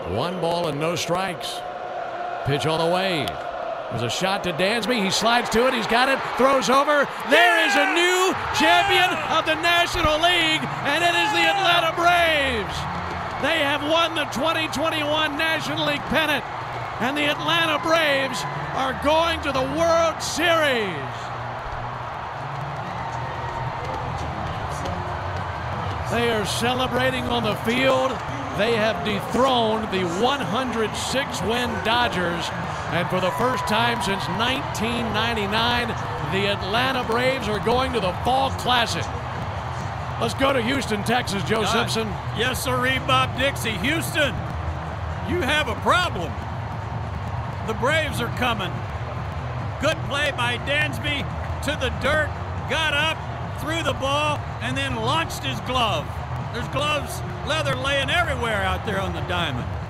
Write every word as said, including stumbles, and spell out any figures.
One ball and no strikes. Pitch on the way. There's a shot to Dansby. He slides to it. He's got it. Throws over. There is a new champion of the National League, and it is the Atlanta Braves. They have won the twenty twenty-one National League pennant, and the Atlanta Braves are going to the World Series. They are celebrating on the field. They have dethroned the one hundred six win Dodgers, and for the first time since nineteen ninety-nine, the Atlanta Braves are going to the Fall Classic. Let's go to Houston, Texas, Joe uh, Simpson. Yes, sirree, Bob Dixie. Houston, you have a problem. The Braves are coming. Good play by Dansby to the dirt, got up, threw the ball, and then launched his glove. There's gloves, leather laying everywhere out there on the diamond.